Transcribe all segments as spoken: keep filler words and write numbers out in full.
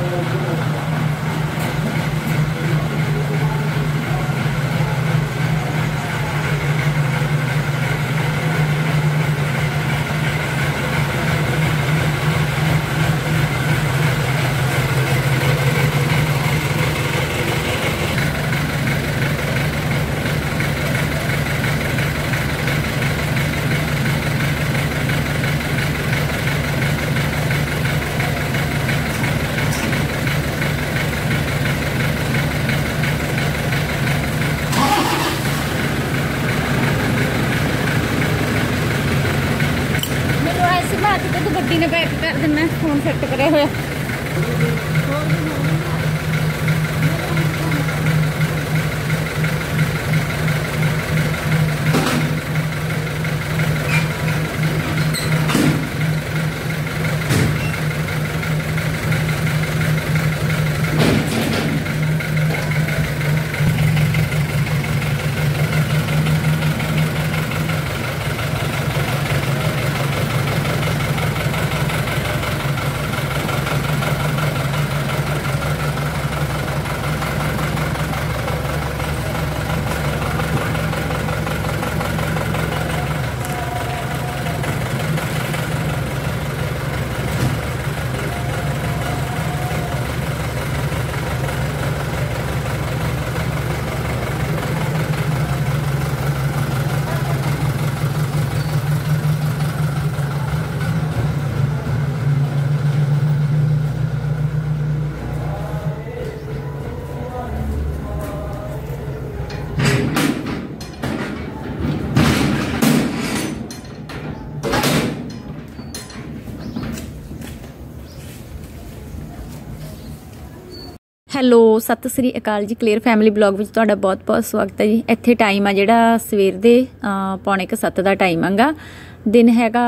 गड्डी ने पैक कर देना फोन सेट करे हुए। ਹੈਲੋ ਸਤਿ ਸ੍ਰੀ ਅਕਾਲ ਜੀ। ਕਲੀਅਰ ਫੈਮਿਲੀ ਬਲੌਗ ਵਿੱਚ ਤੁਹਾਡਾ ਬਹੁਤ ਬਹੁਤ ਸਵਾਗਤ ਹੈ ਜੀ। ਇੱਥੇ ਟਾਈਮ ਆ ਜਿਹੜਾ ਸਵੇਰ ਦੇ ਪੌਣੇ ਕੁ ਸੱਤ ਦਾ ਟਾਈਮ ਆਗਾ। ਦਿਨ ਹੈਗਾ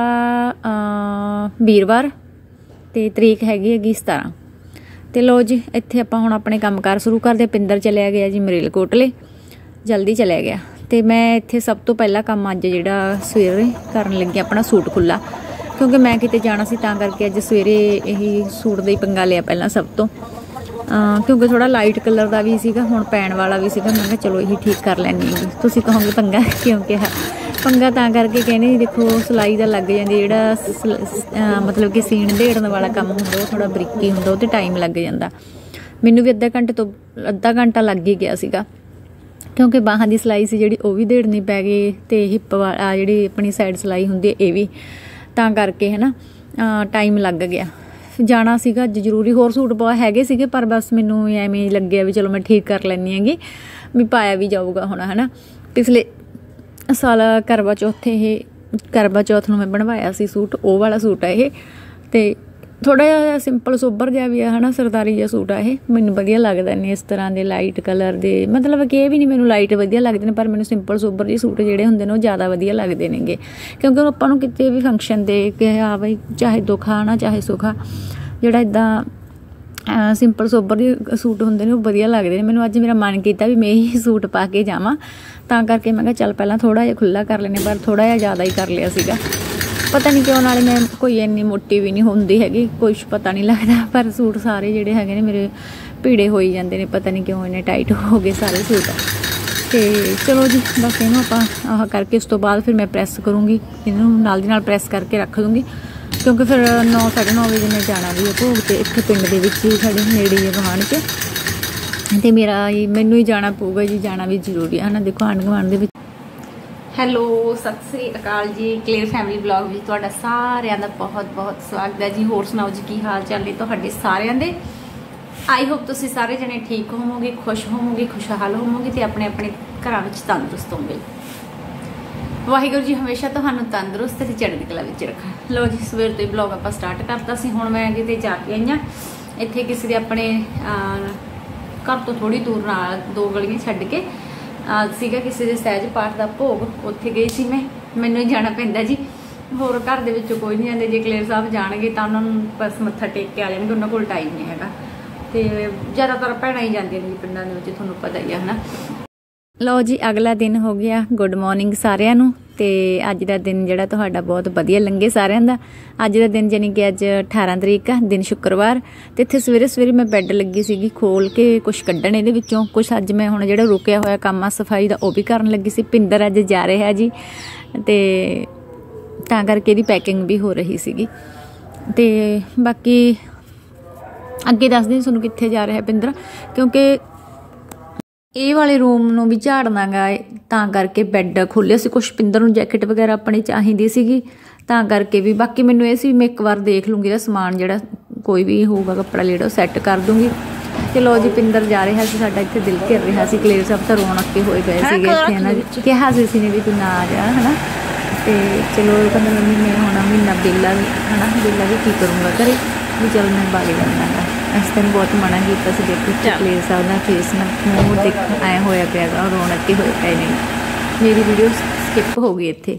ਵੀਰਵਾਰ ਤੇ ਤਰੀਕ ਹੈਗੀ ਹੈਗੀ ਸਤਾਰਾਂ। ਤੇ ਲੋ ਜੀ ਇੱਥੇ ਆਪਾਂ ਹੁਣ ਆਪਣੇ ਕੰਮਕਾਰ ਸ਼ੁਰੂ ਕਰਦੇ। ਪਿੰਦਰ ਚਲਿਆ ਗਿਆ ਜੀ ਮਰੇਲਕੋਟਲੇ, ਜਲਦੀ ਚਲਿਆ ਗਿਆ। ਤੇ ਮੈਂ ਇੱਥੇ ਸਭ ਤੋਂ ਪਹਿਲਾ ਕੰਮ ਅੱਜ ਜਿਹੜਾ ਸਵੇਰੇ ਕਰਨ ਲੱਗੀ ਆਪਣਾ ਸੂਟ ਖੁੱਲਾ, ਕਿਉਂਕਿ ਮੈਂ ਕਿਤੇ ਜਾਣਾ ਸੀ ਤਾਂ ਕਰਕੇ ਅੱਜ ਸਵੇਰੇ ਇਹੀ ਸੂਟ ਦਾ ਹੀ ਪੰਗਾ ਲਿਆ ਪਹਿਲਾਂ ਸਭ ਤੋਂ, क्योंकि थोड़ा लाइट कलर का भी सीगा, हुण पैण वाला भी सीगा। मैं चलो यही ठीक कर लैनी है। तुसीं कहोगे पंगा क्यों कहा? पंगा तां करके कहने देखो सिलाई का लग जाती, जिहड़ा मतलब कि सीण देड़न वाला काम हुंदा वो थोड़ा बरीकी हुंदा, वो टाइम लग जाता। मैनूं भी अद्धा घंटे तो अद्धा घंटा लग ही गया सीगा, क्योंकि बाहां दी सिलाई सी जिहड़ी वो भी देड़नी पै गई ते हिप वाला जिहड़ी अपनी साइड सिलाई हुंदी है ये भी, तां करके है ना टाइम लग गया। जाना सीगा जरूरी, होर सूट बहुत हैगे सीगे, पर बस मैनू एवें लग्या भी चलो मैं ठीक कर लैनी हैगी भी पाया भी जाऊगा हुण, है ना। पिछले साल करवा चौथ ये करवा चौथ नूं मैं बनवाया सी सूट, वो वाला सूट है ये, तो थोड़ा जिहा सिंपल सोबर जिहा भी है ना, सरदारी जिहा सूट है ये। मैनूं वधिया लगदे ने इस तरह के लाइट कलर दे, मतलब कि ये भी नहीं मैनूं लाइट वधिया लगदे ने, पर मैनूं सिंपल सोबर जे सूट जिहड़े हुंदे ने वो ज़्यादा वधिया लगदे नेगे, क्योंकि आपां नूं किते भी फंक्शन दे के हाँ बई चाहे दुख आना चाहे सुख आ, जिहड़ा इदां सिंपल सोबर जे सूट हुंदे ने वो वधिया लगदे ने। मैनूं अज मेरा मन कीता भी मैं ही सूट पा के जावां, तां करके मैं कहा चल पहलां थोड़ा जिहा खुला कर लैने, पर थोड़ा जिहा ज़्यादा ही कर लिया सीगा। पता नहीं क्यों, नाले मैं कोई इन्नी मोटी भी नहीं होंदी हैगी, कुछ पता नहीं लगता, पर सूट सारे जिहड़े हैगे ने मेरे भीड़े होई जांदे ने, पता नहीं क्यों इन्ने टाइट हो गए सारे सूट। तो चलो जी बस इहनूं आपां आह करके उस तो बाद फिर मैं प्रैस करूँगी, इहनूं नाल दी नाल प्रैस करके रख दूँगी, क्योंकि फिर नौ साढ़े नौ बजे मैं जाना भी है भोग ते इत्थे पिंड दे विच ही साडे नेड़े ही वाहन च, ते मेरा मैनूं ही जाना पऊगा जी, जाना भी जरूरी है ना। देखो आंढ गुआंढ दे विच। हैलो सत श्री अकाल जी। क्लीयर फैमिली ब्लॉग में तुहाडा सारिਆਂ ਦਾ बहुत बहुत स्वागत है जी। होर सुनाओ जी की हाल चाल ने तुहाडे सारिਆਂ दे। आई होप तुसीं सारे जने ठीक होवोगे, खुश होवोगे, खुशहाल होवोगे ते अपने अपने घरां विच तंदुरुस्त होवोगे। वाहिगुरू जी हमेशा तुहानूं तंदुरुस्त ते चढ़दी कला विच रखा। लो जी सवेर तो ही ब्लॉग आपां स्टार्ट करता सी। हुण मैं किते जाके आई हां, इत्थे किसी दे अपने घर तो थोड़ी दूर नाल दो गलियां छड्ड के सीगा किसी दे सहज पाठ का भोग, उत्थे गई सी मैं। मैनूं ही जाना पैंदा जी, होर घर दे विचों कोई नहीं जांदे। जे क्लीयर साहब जाणगे तां उन्हां नूं बस मत्था टेक के आ जाणगे, उन्हां कोल टाइम नहीं हैगा। ते ज़्यादातर भैणां ही जांदियां ने पिंडां दे विच, तुहानूं पता ही है ना। लो जी अगला दिन हो गया। गुड मॉर्निंग सारिਆਂ ਨੂੰ। ਤੇ ਅੱਜ ਦਾ ਦਿਨ ਜਿਹੜਾ ਤੁਹਾਡਾ ਬਹੁਤ ਵਧੀਆ ਲੰਘੇ ਸਾਰਿਆਂ ਦਾ। ਅੱਜ ਦਾ ਦਿਨ ਜਾਨੀ ਕਿ ਅੱਜ ਅਠਾਰਾਂ ਤਰੀਕ ਆ, ਦਿਨ ਸ਼ੁੱਕਰਵਾਰ। ਤੇ ਇੱਥੇ ਸਵੇਰੇ ਸਵੇਰੇ ਮੈਂ ਬੈੱਡ ਲੱਗੀ ਸੀਗੀ ਖੋਲ ਕੇ ਕੁਝ ਕੱਢਣ ਇਹਦੇ ਵਿੱਚੋਂ ਕੁਝ। ਅੱਜ ਮੈਂ ਹੁਣ ਜਿਹੜਾ ਰੁਕਿਆ ਹੋਇਆ ਕੰਮ ਆ ਸਫਾਈ ਦਾ ਉਹ ਵੀ ਕਰਨ ਲੱਗੀ ਸੀ। ਪਿੰਦਰ ਅੱਜ ਜਾ ਰਿਹਾ ਜੀ ਤੇ ਤਾਂ ਕਰਕੇ ਇਹਦੀ ਪੈਕਿੰਗ ਵੀ ਹੋ ਰਹੀ ਸੀਗੀ। ਤੇ ਬਾਕੀ ਅੱਗੇ ਦੱਸਦੀ ਤੁਹਾਨੂੰ ਕਿੱਥੇ ਜਾ ਰਿਹਾ ਪਿੰਦਰ, ਕਿਉਂਕਿ ਇਹ ਵਾਲੇ ਰੂਮ ਨੂੰ ਵੀ ਝਾੜਨਾ ਗਾ, ਤਾਂ ਕਰਕੇ ਬੈੱਡ ਖੋਲ੍ਹਿਆ ਸੀ। ਕੁਛ ਪਿੰਦਰ ਨੂੰ ਜੈਕਟ ਵਗੈਰਾ ਆਪਣੀ ਚਾਹੀਦੀ ਸੀਗੀ ਤਾਂ ਕਰਕੇ ਵੀ। ਬਾਕੀ ਮੈਨੂੰ ਇਹ ਸੀ ਮੈਂ ਇੱਕ ਵਾਰ ਦੇਖ ਲੂੰਗੀ ਇਹਦਾ ਸਮਾਨ ਜਿਹੜਾ ਕੋਈ ਵੀ ਹੋਊਗਾ ਕੱਪੜਾ ਲੀੜਾ ਉਹ ਸੈੱਟ ਕਰ ਦੂੰਗੀ। ਚਲੋ ਜੀ ਪਿੰਦਰ ਜਾ ਰਿਹਾ ਸੀ, ਸਾਡਾ ਇੱਥੇ ਦਿਲ ਘਿਰ ਰਿਹਾ ਸੀ। ਕਲੇਰ ਸਭ ਤਾਂ ਰੋਣ ਅੱਕੇ ਹੋਏ ਗਏ ਸੀਗੇ ਇੱਥੇ ਇਹਨਾਂ ਦੀ। ਕਿਹਾ ਸੀ ਨੇ ਵੀ ਤੂੰ ਨਾ ਆ ਜਾ ਹੈ ਨਾ। ਤੇ ਚਲੋ ਕਹਿੰਦਾ ਮੰਮੀ ਮੈਂ ਹੁਣ ਮਹੀਨਾ ਬੇਲਾ ਹੈ ਨਾ, ਬੇਲਾ ਵੀ ਕੀ ਕਰੂੰਗਾ ਘਰੇ ਵੀ, ਚਲ ਮੈਂ ਬਾਗ ਜਾਂਦਾ ਗਾ। ਇਸ ਦਿਨ ਬਹੁਤ ਮਨਾ ਕੀਤਾ ਸੀ। ਦੇਖੋ ਕਲੇਰ ਸਾਹਿਬ ਦਾ ਫੇਸ ਨਾ ਮੂੰਹ ਦੇਖ ਆਏ ਹੋਇਆ ਪਿਆ ਗਾ, ਰੋਣ ਅੱਕੇ ਹੋਏ ਪਏ ਨੇ। ਮੇਰੀ ਵੀਡੀਓ ਸਕਿਪ ਹੋ ਗਈ ਇੱਥੇ।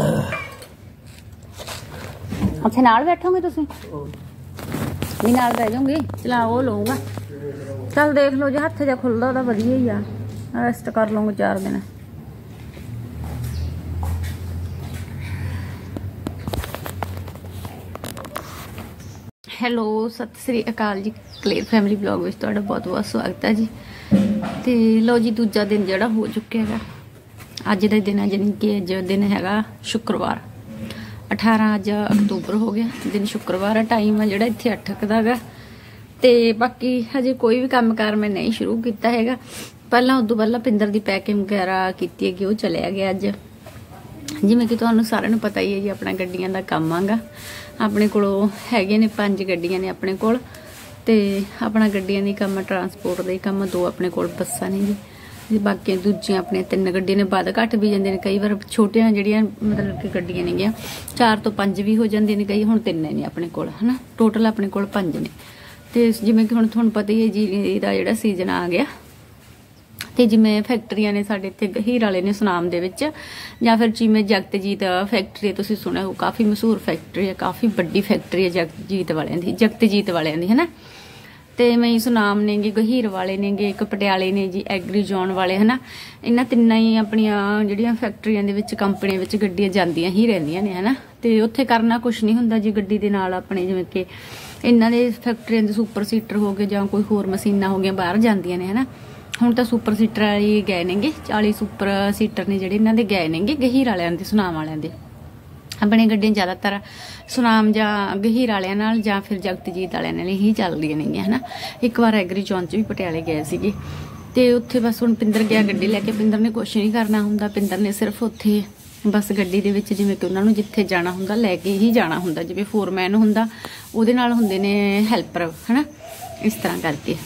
ਅੱਛਾ ਨਾਲ ਬੈਠੋਗੇ ਤੁਸੀਂ ਵੀ? ਨਾਲ ਬਹਿ ਜਾਓਗੇ। ਚਲਾ ਉਹ ਲਊਗਾ। ਚੱਲ ਦੇਖ ਲਓ ਜੇ ਹੱਥ ਜਿਹਾ ਖੁੱਲਦਾ ਉਹਦਾ ਵਧੀਆ ਹੀ ਆ, ਰੈਸਟ ਕਰ ਲਵਾਂਗੇ ਚਾਰ ਦਿਨ। ਹੈਲੋ ਸਤਿ ਸ੍ਰੀ ਅਕਾਲ ਜੀ। ਕਲੇਰ ਫੈਮਿਲੀ ਬਲੌਗ ਵਿੱਚ ਤੁਹਾਡਾ ਬਹੁਤ ਬਹੁਤ ਸਵਾਗਤ ਹੈ ਜੀ। ਤੇ ਲਓ ਜੀ ਦੂਜਾ ਦਿਨ ਜਿਹੜਾ ਹੋ ਚੁੱਕਿਆ ਹੈਗਾ ਅੱਜ ਦਾ ਦਿਨ ਹੈ, ਜਾਨੀ ਕਿ ਅੱਜ ਦਿਨ ਹੈਗਾ ਸ਼ੁੱਕਰਵਾਰ। ਅਠਾਰਾਂ ਅੱਜ ਅਕਤੂਬਰ ਹੋ ਗਿਆ, ਦਿਨ ਸ਼ੁੱਕਰਵਾਰ ਹੈ। ਟਾਈਮ ਹੈ ਜਿਹੜਾ ਇੱਥੇ ਅੱਠ ਕੁ ਦਾ ਹੈਗਾ। ਤੇ ਬਾਕੀ ਹਜੇ ਕੋਈ ਵੀ ਕੰਮ ਕਾਰ ਮੈਂ ਨਹੀਂ ਸ਼ੁਰੂ ਕੀਤਾ ਹੈਗਾ। ਪਹਿਲਾਂ ਉਦੋਂ ਪਹਿਲਾਂ ਪਿੰਦਰ ਦੀ ਪੈਕਿੰਗ ਵਗੈਰਾ ਕੀਤੀ ਹੈਗੀ, ਉਹ ਚਲਿਆ ਗਿਆ ਅੱਜ। ਜਿਵੇਂ ਕਿ ਤੁਹਾਨੂੰ ਸਾਰਿਆਂ ਨੂੰ ਪਤਾ ਹੀ ਹੈ ਜੀ ਆਪਣਾ ਗੱਡੀਆਂ ਦਾ ਕੰਮ ਆਗਾ। ਆਪਣੇ ਕੋਲ ਹੈਗੇ ਨੇ ਪੰਜ ਗੱਡੀਆਂ ਨੇ ਆਪਣੇ ਕੋਲ। ਤੇ ਆਪਣਾ ਗੱਡੀਆਂ ਦੀ ਕੰਮ, ਟਰਾਂਸਪੋਰਟ ਦਾ ਹੀ ਕੰਮ। ਦੋ ਆਪਣੇ ਕੋਲ ਬੱਸਾਂ ਨੇ ਜੀ, ਜੀ ਬਾਕੀ ਦੂਜੀਆਂ ਆਪਣੀਆਂ ਤਿੰਨ ਗੱਡੀਆਂ ਨੇ। ਵੱਧ ਘੱਟ ਵੀ ਜਾਂਦੇ ਨੇ ਕਈ ਵਾਰ, ਛੋਟੀਆਂ ਜਿਹੜੀਆਂ ਮਤਲਬ ਕਿ ਗੱਡੀਆਂ ਨੇਗੀਆਂ ਚਾਰ ਤੋਂ ਪੰਜ ਵੀ ਹੋ ਜਾਂਦੀਆਂ ਨੇ ਕਈ। ਹੁਣ ਤਿੰਨ ਨੇ ਆਪਣੇ ਕੋਲ ਹੈ ਨਾ, ਟੋਟਲ ਆਪਣੇ ਕੋਲ ਪੰਜ ਨੇ। ਤੇ ਜਿਵੇਂ ਕਿ ਹੁਣ ਤੁਹਾਨੂੰ ਪਤਾ ਹੀ ਹੈ ਜੀ ਇਹਦਾ ਜਿਹੜਾ ਸੀਜ਼ਨ ਆ ਗਿਆ। ਤੇ ਜਿਵੇਂ ਫੈਕਟਰੀਆਂ ਨੇ ਸਾਡੇ ਇੱਥੇ ਗਹੀਰ ਵਾਲੇ ਨੇ ਸੁਨਾਮ ਦੇ ਵਿੱਚ, ਜਾਂ ਫਿਰ ਜਿਵੇਂ ਜਗਤਜੀਤ ਫੈਕਟਰੀ ਤੁਸੀਂ ਸੁਣਿਆ, ਉਹ ਕਾਫੀ ਮਸ਼ਹੂਰ ਫੈਕਟਰੀ ਹੈ, ਕਾਫੀ ਵੱਡੀ ਫੈਕਟਰੀ ਹੈ ਜਗਤਜੀਤ ਵਾਲਿਆਂ ਦੀ ਜਗਤਜੀਤ ਵਾਲਿਆਂ ਦੀ ਹੈ ਨਾ। ਤੇ ਮੈਂ ਸੁਨਾਮ ਨੇਗੇ, ਗਹੀਰ ਵਾਲੇ ਨੇਗੇ, ਇੱਕ ਪਟਿਆਲੇ ਨੇ ਜੀ ਐਗਰੀ ਜ਼ੋਨ ਵਾਲੇ ਹੈ ਨਾ। ਇਹਨਾਂ ਤਿੰਨਾਂ ਹੀ ਆਪਣੀਆਂ ਜਿਹੜੀਆਂ ਫੈਕਟਰੀਆਂ ਦੇ ਵਿੱਚ ਕੰਪਨੀਆਂ ਵਿੱਚ ਗੱਡੀਆਂ ਜਾਂਦੀਆਂ ਹੀ ਰਹਿੰਦੀਆਂ ਨੇ ਹੈ ਨਾ। ਤੇ ਉੱਥੇ ਕਰਨਾ ਕੁਛ ਨਹੀਂ ਹੁੰਦਾ ਜੀ ਗੱਡੀ ਦੇ ਨਾਲ ਆਪਣੇ, ਜਿਵੇਂ ਕਿ ਇਹਨਾਂ ਦੇ ਫੈਕਟਰੀਆਂ ਦੇ ਸੁਪਰ ਸੀਟਰ ਹੋ ਗਏ ਜਾਂ ਕੋਈ ਹੋਰ ਮਸ਼ੀਨਾਂ ਹੋ ਗਈਆਂ ਬਾਹਰ ਜਾਂਦੀਆਂ ਨੇ ਹੈ ਨਾ। ਹੁਣ ਤਾਂ ਸੁਪਰ ਸੀਟਰ ਵਾਲੇ ਗਏ ਨੇਗੇ, ਚਾਲੀ ਸੁਪਰ ਸੀਟਰ ਨੇ ਜਿਹੜੇ ਇਹਨਾਂ ਦੇ ਗਏ ਨੇਗੇ ਗਹੀਰ ਵਾਲਿਆਂ ਦੇ, ਸੁਨਾਮ ਵਾਲਿਆਂ ਦੇ। ਆਪਣੀਆਂ ਗੱਡੀਆਂ ਜ਼ਿਆਦਾਤਰ ਸੁਨਾਮ ਜਾਂ ਗਹੀਰ ਵਾਲਿਆਂ ਨਾਲ ਜਾਂ ਫਿਰ ਜਗਤਜੀਤ ਵਾਲਿਆਂ ਨਾਲ ਹੀ ਚੱਲਦੀਆਂ ਨੇਗੀਆਂ ਹੈ ਨਾ। ਇੱਕ ਵਾਰ ਐਗਰੀ ਜ਼ੋਨ 'ਚ ਵੀ ਪਟਿਆਲੇ ਗਏ ਸੀਗੇ। ਤੇ ਉੱਥੇ ਬਸ ਹੁਣ ਪਿੰਦਰ ਗਿਆ ਗੱਡੀ ਲੈ ਕੇ। ਪਿੰਦਰ ਨੇ ਕੁਛ ਨਹੀਂ ਕਰਨਾ ਹੁੰਦਾ, ਪਿੰਦਰ ਨੇ ਸਿਰਫ ਉੱਥੇ ਬਸ ਗੱਡੀ ਦੇ ਵਿੱਚ ਜਿਵੇਂ ਕਿ ਉਹਨਾਂ ਨੂੰ ਜਿੱਥੇ ਜਾਣਾ ਹੁੰਦਾ ਲੈ ਕੇ ਹੀ ਜਾਣਾ ਹੁੰਦਾ। ਜਿਵੇਂ ਫੋਰਮੈਨ ਹੁੰਦਾ ਉਹਦੇ ਨਾਲ ਹੁੰਦੇ ਨੇ ਹੈਲਪਰ ਹੈ ਨਾ, ਇਸ ਤਰ੍ਹਾਂ ਕਰਕੇ।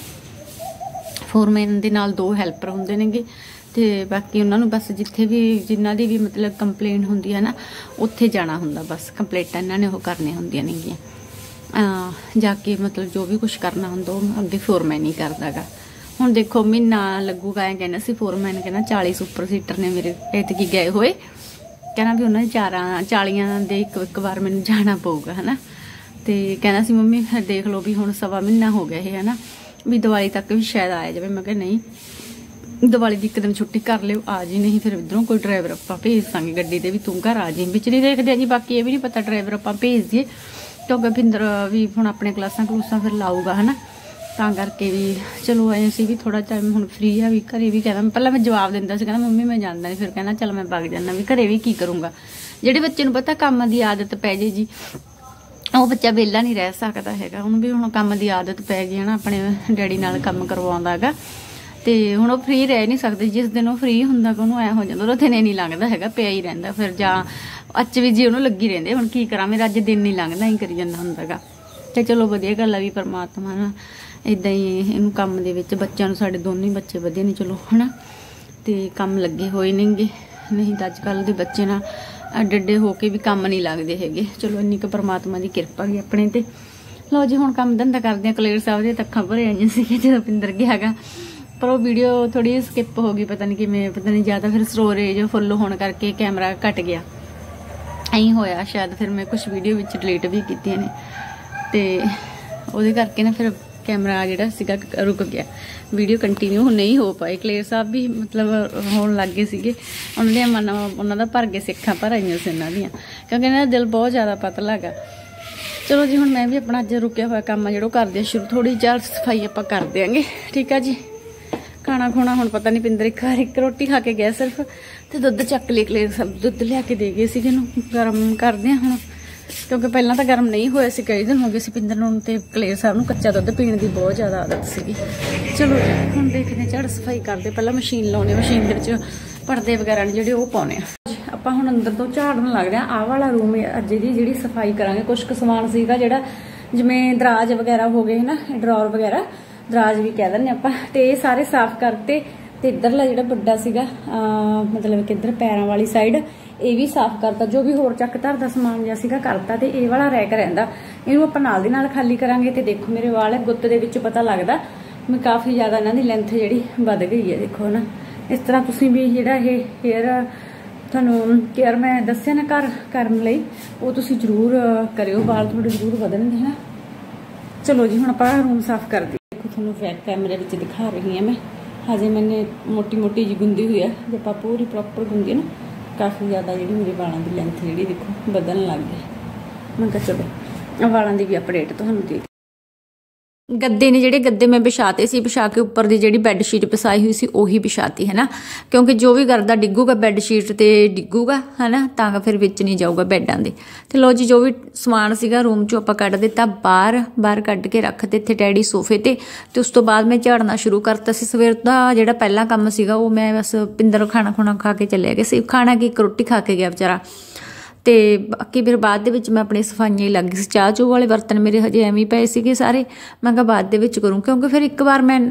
ਫੋਰਮੈਨ ਦੇ ਨਾਲ ਦੋ ਹੈਲਪਰ ਹੁੰਦੇ ਨੇਗੇ। ਤੇ ਬਾਕੀ ਉਹਨਾਂ ਨੂੰ ਬਸ ਜਿੱਥੇ ਵੀ ਜਿਨ੍ਹਾਂ ਦੀ ਵੀ ਮਤਲਬ ਕੰਪਲੇਂਟ ਹੁੰਦੀ ਹੈ ਨਾ ਉੱਥੇ ਜਾਣਾ ਹੁੰਦਾ। ਬਸ ਕੰਪਲੇਂਟਾਂ ਇਹਨਾਂ ਨੇ ਉਹ ਕਰਨੀਆਂ ਹੁੰਦੀਆਂ ਨੇਗੀਆਂ ਜਾ ਕੇ, ਮਤਲਬ ਜੋ ਵੀ ਕੁਛ ਕਰਨਾ ਹੁੰਦਾ ਉਹ ਅੱਗੇ ਫੋਰਮੈਨ ਹੀ ਕਰਦਾ ਗਾ। ਹੁਣ ਦੇਖੋ ਮਹੀਨਾ ਲੱਗੂਗਾ ਐਂ ਕਹਿੰਦਾ ਸੀ ਫੋਰਮੈਨ, ਕਹਿੰਦਾ ਚਾਲੀ ਸੁਪਰ ਸੀਟਰ ਨੇ ਮੇਰੇ ਐਤਕੀ ਗਏ ਹੋਏ, ਕਹਿੰਦਾ ਵੀ ਉਹਨਾਂ ਦੇ ਚਾਰਾਂ ਚਾਲੀਆਂ ਦੇ ਇੱਕ ਇੱਕ ਵਾਰ ਮੈਨੂੰ ਜਾਣਾ ਪਊਗਾ ਹੈ ਨਾ। ਤੇ ਕਹਿੰਦਾ ਸੀ ਮੰਮੀ ਫਿਰ ਦੇਖ ਲਓ ਵੀ ਹੁਣ ਸਵਾ ਮਹੀਨਾ ਹੋ ਗਿਆ ਇਹ ਹੈ ਨਾ, ਵੀ ਦੀਵਾਲੀ ਤੱਕ ਵੀ ਸ਼ਾਇਦ ਆਇਆ ਜਾਵੇ। ਮੈਂ ਕਿਹਾ ਨਹੀਂ, ਦੀਵਾਲੀ ਦੀ ਇੱਕ ਦਿਨ ਛੁੱਟੀ ਕਰ ਲਿਓ, ਆ ਜੀ, ਨਹੀਂ ਫਿਰ ਇੱਧਰੋਂ ਕੋਈ ਡਰਾਈਵਰ ਆਪਾਂ ਭੇਜ ਦਾਂਗੇ ਗੱਡੀ ਦੇ ਵੀ, ਤੂੰ ਘਰ ਆ ਜੀ। ਵਿੱਚ ਨਹੀਂ ਦੇਖਦੇ ਜੀ, ਬਾਕੀ ਇਹ ਵੀ ਨਹੀਂ ਪਤਾ ਡਰਾਈਵਰ ਆਪਾਂ ਭੇਜ ਦਈਏ ਕਿਉਂਕਿ ਭਿੰਦਰ ਵੀ ਹੁਣ ਆਪਣੇ ਕਲਾਸਾਂ ਕਲੂਸਾਂ ਫਿਰ ਲਾਊਗਾ ਹੈ ਨਾ। ਤਾਂ ਕਰਕੇ ਵੀ ਚਲੋ ਐਂ ਸੀ ਵੀ ਥੋੜਾ ਟਾਈਮ ਹੁਣ ਫਰੀ ਆ ਵੀ ਘਰੇ ਵੀ। ਕਹਿੰਦਾ ਪਹਿਲਾਂ ਮੈਂ ਜਵਾਬ ਦਿੰਦਾ ਸੀ, ਕਹਿੰਦਾ ਮੰਮੀ ਮੈਂ ਜਾਂਦਾ ਨਹੀਂ, ਫਿਰ ਕਹਿੰਦਾ ਚੱਲ ਮੈਂ ਵਗ ਜਾਂਦਾ, ਵੀ ਘਰੇ ਵੀ ਕੀ ਕਰੂੰਗਾ। ਜਿਹੜੇ ਬੱਚੇ ਨੂੰ ਪਤਾ ਕੰਮ ਦੀ ਆਦਤ ਪੈ ਜੇ ਜੀ, ਉਹ ਬੱਚਾ ਵਿਹਲਾ ਨਹੀਂ ਰਹਿ ਸਕਦਾ ਹੈਗਾ। ਉਹਨੂੰ ਵੀ ਹੁਣ ਕੰਮ ਦੀ ਆਦਤ ਪੈ ਗਈ ਹੈ ਨਾ, ਆਪਣੇ ਡੈਡੀ ਨਾਲ ਕੰਮ ਕਰਵਾਉਂਦਾ ਹੈਗਾ। ਤੇ ਹੁਣ ਉਹ ਫਰੀ ਰਹਿ ਨਹੀਂ ਸਕਦੇ। ਜਿਸ ਦਿਨ ਉਹ ਫਰੀ ਹੁੰਦਾ ਉਹਨੂੰ ਐਂ ਹੋ ਜਾਂਦਾ, ਉਹਦਾ ਦਿਨ ਨਹੀਂ ਲੰਘਦਾ ਹੈਗਾ, ਪਿਆ ਹੀ ਰਹਿੰਦਾ ਫਿਰ। ਜਾਂ ਅੱਜ ਵੀ ਜੀ ਉਹਨੂੰ ਲੱਗੀ ਰਹਿੰਦੇ ਹੁਣ ਕੀ ਕਰਾਂ, ਮੇਰਾ ਅੱਜ ਦਿਨ ਨਹੀਂ ਲੰਘਦਾ, ਹੀ ਕਰੀ ਜਾਂਦਾ ਹੁੰਦਾ ਗਾ। ਤੇ ਚਲੋ ਵਧੀਆ ਗੱਲ ਆ ਵੀ ਪਰਮਾਤਮਾ ਨਾ ਇੱਦਾਂ ਹੀ ਇਹਨੂੰ ਕੰਮ ਦੇ ਵਿੱਚ, ਬੱਚਿਆਂ ਨੂੰ ਸਾਡੇ ਦੋਨੇ ਬੱਚੇ ਵਧੀਆ ਨੇ ਚਲੋ ਹੈ ਨਾ, ਤੇ ਕੰਮ ਲੱਗੇ ਹੋਏ ਨੇਗੇ। ਨਹੀਂ ਤਾਂ ਅੱਜ ਕੱਲ੍ਹ ਦੇ ਬੱਚੇ ਨਾ ਅੱਡੇ ਹੋ ਕੇ ਵੀ ਕੰਮ ਨਹੀਂ ਲੱਗਦੇ ਹੈਗੇ। ਚਲੋ ਇੰਨੀ ਕੁ ਪਰਮਾਤਮਾ ਦੀ ਕਿਰਪਾ ਗਈ ਆਪਣੇ ਤੇ। ਲਓ ਜੀ ਹੁਣ ਕੰਮ ਧੰਦਾ ਕਰਦੇ ਆ। ਕਲੇਰ ਸਾਹਿਬ ਦੀਆਂ ਅੱਖਾਂ ਭਰੇ ਆਈਆਂ ਸੀਗੀਆਂ ਜਦੋਂ ਪਿੰਦਰ ਗਿਆ ਹੈਗਾ, ਪਰ ਉਹ ਵੀਡੀਓ ਥੋੜੀ ਸਕਿਪ ਹੋ ਗਈ, ਪਤਾ ਨਹੀਂ ਕਿਵੇਂ, ਪਤਾ ਨਹੀਂ ਜ਼ਿਆਦਾ ਫਿਰ ਸਟੋਰੇਜ ਫੁੱਲ ਹੋਣ ਕਰਕੇ ਕੈਮਰਾ ਘਟ ਗਿਆ, ਐਂ ਹੋਇਆ ਸ਼ਾਇਦ। ਫਿਰ ਮੈਂ ਕੁਛ ਵੀਡੀਓ ਵਿੱਚ ਡਿਲੀਟ ਵੀ ਕੀਤੀਆਂ ਨੇ ਤੇ ਉਹਦੇ ਕਰਕੇ ਨਾ ਫਿਰ कैमरा जिहड़ा सीगा रुक गया, वीडियो कंटिन्यू नहीं हो पाई। क्लेर साहब भी मतलब होण लग गए सीगे, उन्हां दी मन उन्हां दा भर गए, सिक्खां भर आईयां सी इन्हां दियां, क्योंकि इन्हां दा दिल बहुत ज़्यादा पतला हैगा। चलो जी हुण मैं भी अपना अज रुकिया होया काम जिहड़ा करदे शुरू, थोड़ी झाड़ सफाई आपां कर देंगे, ठीक है जी। खाना खुना हुण पता नहीं, पिंदर एक बार एक रोटी खा के गया सिर्फ, तो दुद्ध चक ले क्लेर सब दुद्ध लिया के दे गए सी, गर्म करदे हुण, क्योंकि पहलां तो गर्म नहीं होया सी, कई दिन हो गए सी पिंदर नूं ते क्लेर साहब नूं कच्चा दुद्ध पीण दी बहुत ज़्यादा आदत सीगी। चलो हुण देखदे झाड़ सफाई करदे, पहलां मशीन लाउने, मशीन दे विच पर्दे वगैरह ने जिहड़े ओह पाउने आ। ਆਪਾਂ ਹੁਣ ਅੰਦਰ ਤੋਂ ਝਾੜਨ ਲੱਗ ਰਹੇ ਆ। ਆਹ ਵਾਲਾ रूम ਅੱਜ ਦੀ ਜਿਹੜੀ ਸਫਾਈ ਕਰਾਂਗੇ, ਕੁਝ ਕੁ ਸਮਾਨ ਸੀਗਾ ਜਿਹੜਾ ਜਿਵੇਂ ਦਰਾਜ ਵਗੈਰਾ ਹੋ ਗਏ ਨਾ, ਡਰਾਅਰ ਵਗੈਰਾ, ਦਰਾਜ ਵੀ ਕਹਿ ਦਿੰਦੇ ਆਪਾਂ, ਤੇ ਇਹ ਸਾਰੇ ਸਾਫ਼ ਕਰਤੇ। ਤੇ ਇਧਰਲਾ ਜਿਹੜਾ ਵੱਡਾ ਸੀਗਾ ਮਤਲਬ ਕਿ ਇਧਰ ਪੈਰਾਂ ਵਾਲੀ ਸਾਈਡ ਇਹ ਵੀ ਸਾਫ਼ ਕਰਤਾ, ਜੋ ਵੀ ਹੋਰ ਚੱਕ ਧਰ ਦਾ ਸਮਾਨ ਜਿਹਾ ਸੀਗਾ ਕਰਤਾ। ਤੇ ਇਹ ਵਾਲਾ ਰੈਕ ਰਹਿੰਦਾ, ਇਹਨੂੰ ਆਪਾਂ ਨਾਲ ਦੀ ਨਾਲ ਖਾਲੀ ਕਰਾਂਗੇ। ਤੇ ਦੇਖੋ ਮੇਰੇ ਵਾਲ ਗੁੱਤ ਦੇ ਵਿੱਚ ਪਤਾ ਲੱਗਦਾ ਮੈਂ ਕਾਫੀ ਜ਼ਿਆਦਾ ਇਹਨਾਂ ਦੀ ਲੈਂਥ ਜਿਹੜੀ ਵੱਧ ਗਈ ਹੈ, ਦੇਖੋ ਨਾ। ਇਸ ਤਰ੍ਹਾਂ ਤੁਸੀਂ ਵੀ ਜਿਹੜਾ ਇਹ ਹੇਅਰ ਤੁਹਾਨੂੰ ਕੇਅਰ ਮੈਂ ਦੱਸਿਆ ਨਾ ਘਰ ਕਰਨ ਲਈ, ਉਹ ਤੁਸੀਂ ਜ਼ਰੂਰ ਕਰਿਓ, ਵਾਲ ਤੁਹਾਡੇ ਜ਼ਰੂਰ ਵਧਣਗੇ ਹੈ। ਚਲੋ ਜੀ ਹੁਣ ਆਪਾਂ ਰੂਮ ਸਾਫ਼ ਕਰਦੇ। ਦੇਖੋ ਤੁਹਾਨੂੰ ਬੈਕ ਕੈਮਰੇ ਵਿੱਚ ਦਿਖਾ ਰਹੀ ਹਾਂ ਮੈਂ, ਹਜੇ ਮੈंने ਮੋਟੀ ਮੋਟੀ ਜੀ ਗੁੰਦੀ ਹੋਈ ਹੈ, ਜੇ ਆਪਾਂ ਪੂਰੀ ਪ੍ਰੋਪਰ ਗੁੰਦੀ ਨਾ ਕਾਫੀ ਜ਼ਿਆਦਾ ਜਿਹੜੀ ਮੇਰੇ ਵਾਲਾਂ ਦੀ ਲੈਂਥ ਜਿਹੜੀ ਦੇਖੋ ਵਧਣ ਲੱਗ ਗਈ। ਮੈਂ ਕਿਹਾ ਚਲੋ ਵਾਲਾਂ ਦੀ ਵੀ ਅਪਡੇਟ ਤੁਹਾਨੂੰ ਦੇ। ਗੱਦੇ ਨੇ ਜਿਹੜੇ ਗੱਦੇ ਮੈਂ ਵਿਛਾਤੇ ਸੀ, ਵਿਛਾ ਕੇ ਉੱਪਰ ਦੀ ਜਿਹੜੀ ਬੈੱਡ ਸ਼ੀਟ ਵਿਛਾਈ ਹੋਈ ਸੀ ਉਹੀ ਵਿਛਾਤੀ ਹੈ ਨਾ, ਕਿਉਂਕਿ ਜੋ ਵੀ ਕਰਦਾ ਡਿੱਗੂਗਾ ਬੈੱਡ ਸ਼ੀਟ ਤੇ ਡਿੱਗੂਗਾ ਹੈ ਨਾ, ਤਾਂ ਫਿਰ ਵਿੱਚ ਨਹੀਂ ਜਾਊਗਾ ਬੈੱਡਾਂ ਦੇ। ਤੇ ਲੋ ਜੀ ਜੋ ਵੀ ਸਮਾਨ ਸੀਗਾ ਰੂਮ ਚੋਂ ਆਪਾਂ ਕੱਢ ਦਿੱਤਾ ਬਾਹਰ, ਬਾਹਰ ਕੱਢ ਕੇ ਰੱਖ ਦਿੱਤੇ ਡੈਡੀ ਸੋਫੇ ਤੇ। ਤੇ ਉਸ ਤੋਂ ਬਾਅਦ ਮੈਂ ਝਾੜਨਾ ਸ਼ੁਰੂ ਕਰਤਾ ਸੀ। ਸਵੇਰ ਦਾ ਜਿਹੜਾ ਪਹਿਲਾ ਕੰਮ ਸੀਗਾ ਉਹ ਮੈਂ ਬਸ ਪਿੰਦਰ ਖਾਣਾ ਖੁਣਾ ਖਾ ਕੇ ਚੱਲਿਆ ਗਿਆ ਸੀ, ਖਾਣਾ ਕੀ ਇੱਕ ਰੋਟੀ ਖਾ ਕੇ ਗਿਆ ਵਿਚਾਰਾ। ਤੇ ਬਾਕੀ ਫਿਰ ਬਾਅਦ ਦੇ ਵਿੱਚ ਮੈਂ ਆਪਣੀ ਸਫਾਈਆਂ ਹੀ ਲੱਗ ਗਈ ਸੀ। ਚਾਹ ਚੂਹ ਵਾਲੇ ਬਰਤਨ ਮੇਰੇ ਹਜੇ ਐਵੇਂ ਪਏ ਸੀਗੇ ਸਾਰੇ, ਮੈਂ ਕਿਹਾ ਬਾਅਦ ਦੇ ਵਿੱਚ ਕਰੂੰ, ਕਿਉਂਕਿ ਫਿਰ ਇੱਕ ਵਾਰ ਮੈਂ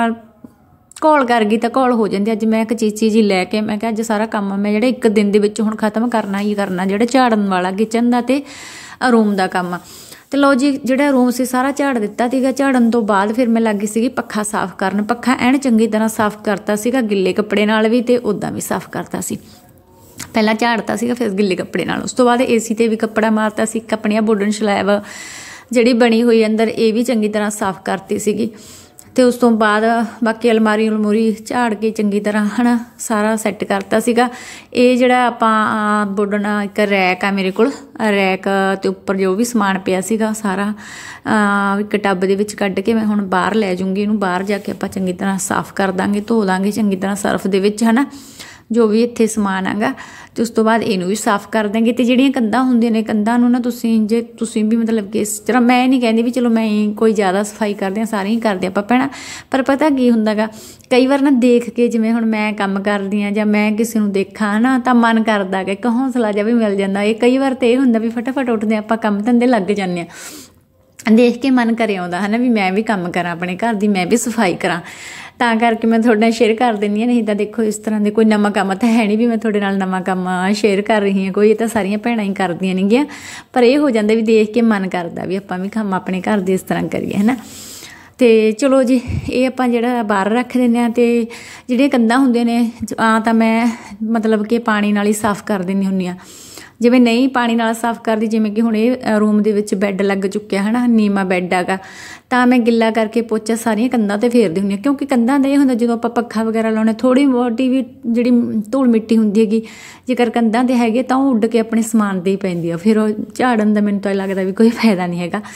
ਘੋਲ ਕਰ ਗਈ ਤਾਂ ਘੋਲ ਹੋ ਜਾਂਦੀ। ਅੱਜ ਮੈਂ ਇੱਕ ਚੀਜ਼ ਚੀਜ਼ ਹੀ ਲੈ ਕੇ ਮੈਂ ਕਿਹਾ ਅੱਜ ਸਾਰਾ ਕੰਮ ਮੈਂ ਜਿਹੜਾ ਇੱਕ ਦਿਨ ਦੇ ਵਿੱਚ ਹੁਣ ਖਤਮ ਕਰਨਾ ਹੀ ਕਰਨਾ, ਜਿਹੜਾ ਝਾੜਨ ਵਾਲਾ ਕਿਚਨ ਦਾ ਤੇ ਰੂਮ ਦਾ ਕੰਮ। ਤੇ ਲਓ ਜੀ ਜਿਹੜਾ ਰੂਮ ਸੀ ਸਾਰਾ ਝਾੜ ਦਿੱਤਾ ਸੀਗਾ। ਝਾੜਨ ਤੋਂ ਬਾਅਦ ਫਿਰ ਮੈਂ ਲੱਗੀ ਸੀਗੀ ਪੱਖਾ ਸਾਫ਼ ਕਰਨ। ਪੱਖਾ ਐਨ ਚੰਗੀ ਤਰ੍ਹਾਂ ਸਾਫ਼ ਕਰਤਾ ਸੀਗਾ, ਗਿੱਲੇ ਕੱਪੜੇ ਨਾਲ ਵੀ ਤੇ ਉੱਦਾਂ ਵੀ ਸਾਫ਼ ਕਰਤਾ ਸੀ। ਪਹਿਲਾਂ ਝਾੜਤਾ ਸੀਗਾ ਫਿਰ ਗਿੱਲੇ ਕੱਪੜੇ ਨਾਲ, ਉਸ ਤੋਂ ਬਾਅਦ ਏਸੀ ਤੇ ਵੀ ਕੱਪੜਾ ਮਾਰਤਾ ਸੀ। ਆਪਣੀ ਵੁਡਨ ਸਲੈਬ ਜਿਹੜੀ ਬਣੀ ਹੋਈ ਅੰਦਰ ਇਹ ਵੀ ਚੰਗੀ ਤਰ੍ਹਾਂ ਸਾਫ਼ ਕਰਤੀ ਸੀਗੀ। ਤੇ ਉਸ ਤੋਂ ਬਾਅਦ ਬਾਕੀ ਅਲਮਾਰੀ ਅਲਮੂਰੀ ਝਾੜ ਕੇ ਚੰਗੀ ਤਰ੍ਹਾਂ ਹੈ ਨਾ ਸਾਰਾ ਸੈੱਟ ਕਰਤਾ ਸੀਗਾ। ਇਹ ਜਿਹੜਾ ਆਪਾਂ ਵੁਡਨ ਇੱਕ ਰੈਕ ਆ ਮੇਰੇ ਕੋਲ, ਰੈਕ ਤੇ ਉੱਪਰ ਜੋ ਵੀ ਸਮਾਨ ਪਿਆ ਸੀਗਾ ਸਾਰਾ ਇੱਕ ਟੱਬ ਦੇ ਵਿੱਚ ਕੱਢ ਕੇ ਮੈਂ ਹੁਣ ਬਾਹਰ ਲੈ ਜੂੰਗੀ। ਇਹਨੂੰ ਬਾਹਰ ਜਾ ਕੇ ਆਪਾਂ ਚੰਗੀ ਤਰ੍ਹਾਂ ਸਾਫ਼ ਕਰ ਦਾਂਗੇ, ਧੋ ਦਾਂਗੇ ਚੰਗੀ ਤਰ੍ਹਾਂ ਸਰਫ ਦੇ ਵਿੱਚ ਹੈ ਨਾ, ਜੋ ਵੀ ਇੱਥੇ ਸਮਾਨ ਹੈਗਾ। ਤੇ ਉਸ ਤੋਂ ਬਾਅਦ ਇਹਨੂੰ ਵੀ ਸਾਫ਼ ਕਰ ਦਾਂਗੇ। ਤੇ ਜਿਹੜੀਆਂ ਕੰਧਾਂ ਹੁੰਦੀਆਂ ਨੇ, ਕੰਧਾਂ ਨੂੰ ਨਾ ਤੁਸੀਂ ਜੇ ਤੁਸੀਂ ਵੀ ਮਤਲਬ ਕਿ ਇਸ ਤਰ੍ਹਾਂ, ਮੈਂ ਨਹੀਂ ਕਹਿੰਦੀ ਵੀ ਚਲੋ ਮੈਂ ਕੋਈ ਜ਼ਿਆਦਾ ਸਫਾਈ ਕਰਦੇ ਹਾਂ, ਸਾਰੇ ਹੀ ਕਰਦੇ ਆਪਾਂ ਭੈਣਾਂ, ਪਰ ਪਤਾ ਕੀ ਹੁੰਦਾ ਗਾ ਕਈ ਵਾਰ ਨਾ ਦੇਖ ਕੇ, ਜਿਵੇਂ ਹੁਣ ਮੈਂ ਕੰਮ ਕਰਦੀ ਹਾਂ ਜਾਂ ਮੈਂ ਕਿਸੇ ਨੂੰ ਦੇਖਾਂ ਨਾ ਤਾਂ ਮਨ ਕਰਦਾ ਕਿ ਇੱਕ ਹੌਸਲਾ ਜਿਹਾ ਵੀ ਮਿਲ ਜਾਂਦਾ। ਇਹ ਕਈ ਵਾਰ ਤਾਂ ਇਹ ਹੁੰਦਾ ਵੀ ਫਟਾਫਟ ਉੱਠਦੇ ਆਪਾਂ ਕੰਮ ਧੰਦੇ ਲੱਗ ਜਾਂਦੇ ਹਾਂ, ਦੇਖ ਕੇ ਮਨ ਕਰੇ ਆਉਂਦਾ ਹੈ ਨਾ ਵੀ ਮੈਂ ਵੀ ਕੰਮ ਕਰਾਂ ਆਪਣੇ ਘਰ ਦੀ, ਮੈਂ ਵੀ ਸਫਾਈ ਕਰਾਂ। ਤਾਂ ਕਰਕੇ ਮੈਂ ਤੁਹਾਡੇ ਨਾਲ ਸ਼ੇਅਰ ਕਰ ਦਿੰਦੀ ਹਾਂ। ਨਹੀਂ ਤਾਂ ਦੇਖੋ ਇਸ ਤਰ੍ਹਾਂ ਦੇ ਕੋਈ ਨਵਾਂ ਕੰਮ ਤਾਂ ਹੈ ਨਹੀਂ ਵੀ ਮੈਂ ਤੁਹਾਡੇ ਨਾਲ ਨਵਾਂ ਕੰਮ ਸ਼ੇਅਰ ਕਰ ਰਹੀ ਹਾਂ, ਕੋਈ ਇਹ ਤਾਂ ਸਾਰੀਆਂ ਭੈਣਾਂ ਹੀ ਕਰਦੀਆਂ ਨੇਗੀਆਂ, ਪਰ ਇਹ ਹੋ ਜਾਂਦਾ ਵੀ ਦੇਖ ਕੇ ਮਨ ਕਰਦਾ ਵੀ ਆਪਾਂ ਵੀ ਕੰਮ ਆਪਣੇ ਘਰ ਦੇ ਇਸ ਤਰ੍ਹਾਂ ਕਰੀਏ ਹੈ ਨਾ। ਤੇ ਚਲੋ ਜੀ ਇਹ ਆਪਾਂ ਜਿਹੜਾ ਬਾਹਰ ਰੱਖ ਦਿੰਦੇ ਹਾਂ। ਤੇ ਜਿਹੜੀਆਂ ਕੰਧਾਂ ਹੁੰਦੀਆਂ ਨੇ ਆ ਤਾਂ ਮੈਂ ਮਤਲਬ ਕਿ ਪਾਣੀ ਨਾਲ ਹੀ ਸਾਫ਼ ਕਰ ਦਿੰਦੀ ਹੁੰਦੀ ਹਾਂ। ਜਿਵੇਂ ਨਹੀਂ ਪਾਣੀ ਨਾਲ ਸਾਫ਼ ਕਰਦੀ, ਜਿਵੇਂ ਕਿ ਹੁਣ ਇਹ ਰੂਮ ਦੇ ਵਿੱਚ ਬੈੱਡ ਲੱਗ ਚੁੱਕਿਆ ਹੈ ਨਾ, ਨੀਵਾਂ ਬੈੱਡ ਹੈਗਾ, ਤਾਂ ਮੈਂ ਗਿੱਲਾ ਕਰਕੇ ਪੋਚਾ ਸਾਰੀਆਂ ਕੰਧਾਂ 'ਤੇ ਫੇਰਦੀ ਹੁੰਦੀ ਹਾਂ। ਕਿਉਂਕਿ ਕੰਧਾਂ ਦਾ ਇਹ ਹੁੰਦਾ ਜਦੋਂ ਆਪਾਂ ਪੱਖਾ ਵਗੈਰਾ ਲਾਉਣੇ ਥੋੜ੍ਹੀ ਬਹੁਤੀ ਵੀ ਜਿਹੜੀ ਧੂਲ ਮਿੱਟੀ ਹੁੰਦੀ ਹੈਗੀ, ਜੇਕਰ ਕੰਧਾਂ 'ਤੇ ਹੈਗੇ ਤਾਂ ਉਹ ਉੱਡ ਕੇ ਆਪਣੇ ਸਮਾਨ 'ਤੇ ਹੀ ਪੈਂਦੀ ਆ, ਫਿਰ ਉਹ ਝਾੜਨ ਦਾ ਮੈਨੂੰ ਤਾਂ ਲੱਗਦਾ ਵੀ ਕੋਈ ਫਾਇਦਾ ਨਹੀਂ ਹੈਗਾ।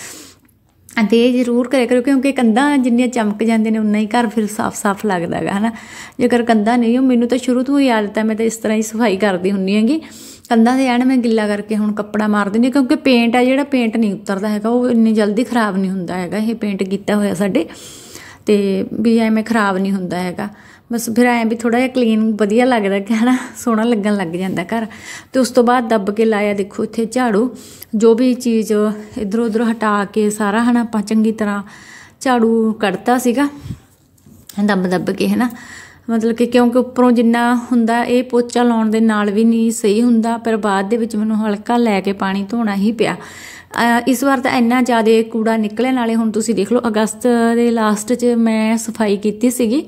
ਅਤੇ ਇਹ ਜ਼ਰੂਰ ਕਰਿਆ ਕਰੋ, ਕਿਉਂਕਿ ਕੰਧਾਂ ਜਿੰਨੀਆਂ ਚਮਕ ਜਾਂਦੇ ਨੇ ਉਨਾ ਹੀ ਘਰ ਫਿਰ ਸਾਫ਼ ਸਾਫ਼ ਲੱਗਦਾ ਹੈਗਾ ਹੈ ਨਾ। ਜੇਕਰ ਕੰਧਾਂ ਨਹੀਂ, ਉਹ ਮੈਨੂੰ ਤਾਂ ਸ਼ੁਰੂ ਤੋਂ ਹੀ ਆਦਤ ਹੈ, ਮੈਂ ਤਾਂ ਇਸ ਤਰ੍ਹਾਂ ਹੀ ਸਫਾਈ ਕਰਦੀ ਹੁੰਦੀ ਹੈਗੀ। ਕੰਧਾਂ ਦੇ ਐਨ ਮੈਂ ਗਿੱਲਾ ਕਰਕੇ ਹੁਣ ਕੱਪੜਾ ਮਾਰ ਦਿੰਦੀ, ਕਿਉਂਕਿ ਪੇਂਟ ਆ ਜਿਹੜਾ ਪੇਂਟ ਨਹੀਂ ਉਤਰਦਾ ਹੈਗਾ, ਉਹ ਇੰਨੀ ਜਲਦੀ ਖ਼ਰਾਬ ਨਹੀਂ ਹੁੰਦਾ ਹੈਗਾ। ਇਹ ਪੇਂਟ ਕੀਤਾ ਹੋਇਆ ਸਾਡੇ, ਤੇ ਵੀ ਐਵੇਂ ਖ਼ਰਾਬ ਨਹੀਂ ਹੁੰਦਾ ਹੈਗਾ। ਬਸ ਫਿਰ ਐਂ ਵੀ ਥੋੜ੍ਹਾ ਜਿਹਾ ਕਲੀਨ ਵਧੀਆ ਲੱਗਦਾ ਕਿ ਹੈ ਨਾ, ਸੋਹਣਾ ਲੱਗਣ ਲੱਗ ਜਾਂਦਾ ਘਰ। ਅਤੇ ਉਸ ਤੋਂ ਬਾਅਦ ਦੱਬ ਕੇ ਲਾਇਆ ਦੇਖੋ ਇੱਥੇ ਝਾੜੂ, ਜੋ ਵੀ ਚੀਜ਼ ਇੱਧਰੋਂ ਉੱਧਰੋਂ ਹਟਾ ਕੇ ਸਾਰਾ ਹੈ ਨਾ ਆਪਾਂ ਚੰਗੀ ਤਰ੍ਹਾਂ ਝਾੜੂ ਕੱਢਤਾ ਸੀਗਾ ਦੱਬ ਦੱਬ ਕੇ ਹੈ ਨਾ। ਮਤਲਬ ਕਿ ਕਿਉਂਕਿ ਉੱਪਰੋਂ ਜਿੰਨਾ ਹੁੰਦਾ ਇਹ ਪੋਚਾ ਲਾਉਣ ਦੇ ਨਾਲ ਵੀ ਨਹੀਂ ਸਹੀ ਹੁੰਦਾ, ਪਰ ਬਾਅਦ ਦੇ ਵਿੱਚ ਮੈਨੂੰ ਹਲਕਾ ਲੈ ਕੇ ਪਾਣੀ ਧੋਣਾ ਹੀ ਪਿਆ। ਇਸ ਵਾਰ ਤਾਂ ਇੰਨਾ ਜ਼ਿਆਦਾ ਕੂੜਾ ਨਿਕਲਿਆ, ਨਾਲੇ ਹੁਣ ਤੁਸੀਂ ਦੇਖ ਲਓ ਅਗਸਤ ਦੇ ਲਾਸਟ 'ਚ ਮੈਂ ਸਫਾਈ ਕੀਤੀ ਸੀਗੀ,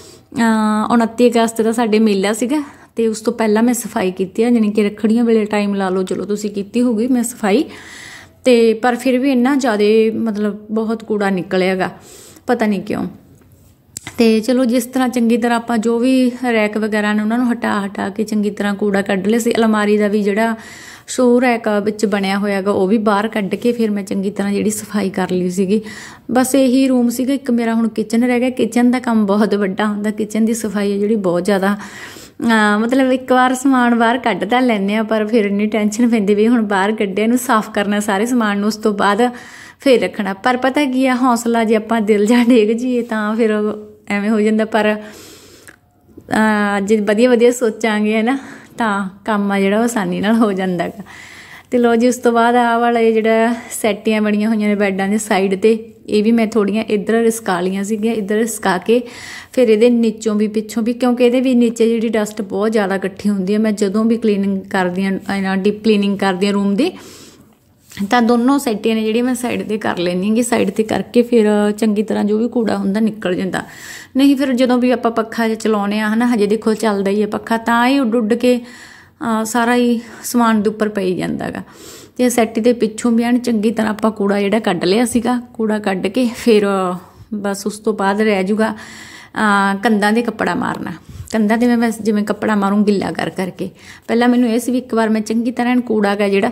ਉਨੱਤੀ ਅਗਸਤ ਦਾ ਸਾਡੇ ਮੇਲਾ ਸੀਗਾ, ਅਤੇ ਉਸ ਤੋਂ ਪਹਿਲਾਂ ਮੈਂ ਸਫਾਈ ਕੀਤੀ ਆ, ਜਾਣੀ ਕਿ ਰੱਖੜੀਆਂ ਵੇਲੇ ਟਾਈਮ ਲਾ ਲਓ, ਚਲੋ ਤੁਸੀਂ ਕੀਤੀ ਹੋਊਗੀ ਮੈਂ ਸਫਾਈ। ਤੇ ਪਰ ਫਿਰ ਵੀ ਇੰਨਾ ਜ਼ਿਆਦਾ ਮਤਲਬ ਬਹੁਤ ਕੂੜਾ ਨਿਕਲਿਆਗਾ, ਪਤਾ ਨਹੀਂ ਕਿਉਂ। ਤੇ ਚਲੋ ਜਿਸ ਤਰ੍ਹਾਂ ਚੰਗੀ ਤਰ੍ਹਾਂ ਆਪਾਂ ਜੋ ਵੀ ਰੈਕ ਵਗੈਰਾ ਨੇ ਉਹਨਾਂ ਨੂੰ ਹਟਾ ਹਟਾ ਕੇ ਚੰਗੀ ਤਰ੍ਹਾਂ ਕੂੜਾ ਕੱਢ ਲਿਆ ਸੀ। ਅਲਮਾਰੀ ਦਾ ਵੀ ਜਿਹੜਾ ਸ਼ੋ ਰੈਕ ਵਿੱਚ ਬਣਿਆ ਹੋਇਆ ਗਾ ਉਹ ਵੀ ਬਾਹਰ ਕੱਢ ਕੇ ਫਿਰ ਮੈਂ ਚੰਗੀ ਤਰ੍ਹਾਂ ਜਿਹੜੀ ਸਫਾਈ ਕਰ ਲਈ ਸੀਗੀ। ਬਸ ਇਹੀ ਰੂਮ ਸੀਗਾ। ਇੱਕ ਮੇਰਾ ਹੁਣ ਕਿਚਨ ਰਹਿ ਗਿਆ। ਕਿਚਨ ਦਾ ਕੰਮ ਬਹੁਤ ਵੱਡਾ ਹੁੰਦਾ। ਕਿਚਨ ਦੀ ਸਫਾਈ ਹੈ ਜਿਹੜੀ ਬਹੁਤ ਜ਼ਿਆਦਾ ਮਤਲਬ ਇੱਕ ਵਾਰ ਸਮਾਨ ਬਾਹਰ ਕੱਢ ਤਾਂ ਲੈਂਦੇ ਹਾਂ, ਪਰ ਫਿਰ ਇੰਨੀ ਟੈਨਸ਼ਨ ਪੈਂਦੀ ਵੀ ਹੁਣ ਬਾਹਰ ਕੱਢਿਆ ਇਹਨੂੰ ਸਾਫ਼ ਕਰਨਾ ਸਾਰੇ ਸਮਾਨ ਨੂੰ, ਉਸ ਤੋਂ ਬਾਅਦ ਫਿਰ ਰੱਖਣਾ। ਪਰ ਪਤਾ ਕੀ ਆ, ਹੌਸਲਾ ਜੇ ਆਪਾਂ ਦਿਲ ਜਾ ਡੇਗ ਜੀਏ ਤਾਂ ਫਿਰ ਐਵੇਂ ਹੋ ਜਾਂਦਾ। ਪਰ ਜੇ ਵਧੀਆ ਵਧੀਆ ਸੋਚਾਂਗੇ ਹੈ ਨਾ ਤਾਂ ਕੰਮ ਆ ਜਿਹੜਾ ਉਹ ਆਸਾਨੀ ਨਾਲ ਹੋ ਜਾਂਦਾ ਗਾ। ਅਤੇ ਲਓ ਜੀ, ਉਸ ਤੋਂ ਬਾਅਦ ਆਹ ਵਾਲੇ ਜਿਹੜਾ ਸੈਟੀਆਂ ਬਣੀਆਂ ਹੋਈਆਂ ਨੇ ਬੈੱਡਾਂ ਦੇ ਸਾਈਡ 'ਤੇ, ਇਹ ਵੀ ਮੈਂ ਥੋੜ੍ਹੀਆਂ ਇੱਧਰ ਰਿਸਕਾ ਲਈਆਂ ਸੀਗੀਆਂ। ਇੱਧਰ ਰਿਸਕਾ ਕੇ ਫਿਰ ਇਹਦੇ ਨੀਚੋਂ ਵੀ ਪਿੱਛੋਂ ਵੀ, ਕਿਉਂਕਿ ਇਹਦੇ ਵੀ ਨੀਚੇ ਜਿਹੜੀ ਡਸਟ ਬਹੁਤ ਜ਼ਿਆਦਾ ਇਕੱਠੀ ਹੁੰਦੀ ਹੈ। ਮੈਂ ਜਦੋਂ ਵੀ ਕਲੀਨਿੰਗ ਕਰਦੀ ਹਾਂ, ਡੀਪ ਕਲੀਨਿੰਗ ਕਰਦੀ ਹਾਂ ਰੂਮ ਦੀ, ਤਾਂ ਦੋਨੋਂ ਸੈਟੀਆਂ ਨੇ ਜਿਹੜੀਆਂ ਮੈਂ ਸਾਈਡ 'ਤੇ ਕਰ ਲੈਂਦੀ ਹੈਗੀ। ਸਾਈਡ 'ਤੇ ਕਰਕੇ ਫਿਰ ਚੰਗੀ ਤਰ੍ਹਾਂ ਜੋ ਵੀ ਕੂੜਾ ਹੁੰਦਾ ਨਿਕਲ ਜਾਂਦਾ। ਨਹੀਂ ਫਿਰ ਜਦੋਂ ਵੀ ਆਪਾਂ ਪੱਖਾ ਜਿਹਾ ਚਲਾਉਂਦੇ ਹਾਂ ਹੈ ਨਾ, ਹਜੇ ਦੇਖੋ ਚੱਲਦਾ ਹੀ ਹੈ ਪੱਖਾ, ਤਾਂ ਹੀ ਉੱਡ ਉੱਡ ਕੇ ਸਾਰਾ ਹੀ ਸਮਾਨ ਦੇ ਉੱਪਰ ਪਈ ਜਾਂਦਾ ਗਾ। ਅਤੇ ਸੈਟੀ ਦੇ ਪਿੱਛੋਂ ਵੀ ਐਨ ਚੰਗੀ ਤਰ੍ਹਾਂ ਆਪਾਂ ਕੂੜਾ ਜਿਹੜਾ ਕੱਢ ਲਿਆ ਸੀਗਾ। ਕੂੜਾ ਕੱਢ ਕੇ ਫਿਰ ਬਸ ਉਸ ਤੋਂ ਬਾਅਦ ਰਹਿ ਜੂਗਾ ਕੰਧਾਂ 'ਤੇ ਕੱਪੜਾ ਮਾਰਨਾ। ਕੰਧਾਂ 'ਤੇ ਮੈਂ ਬਸ ਜਿਵੇਂ ਕੱਪੜਾ ਮਾਰੂ ਗਿੱਲਾ ਕਰ ਕਰਕੇ। ਪਹਿਲਾਂ ਮੈਨੂੰ ਇਹ ਸੀ ਵੀ ਇੱਕ ਵਾਰ ਮੈਂ ਚੰਗੀ ਤਰ੍ਹਾਂ ਐਨ ਕੂੜਾ ਗਾ ਜਿਹੜਾ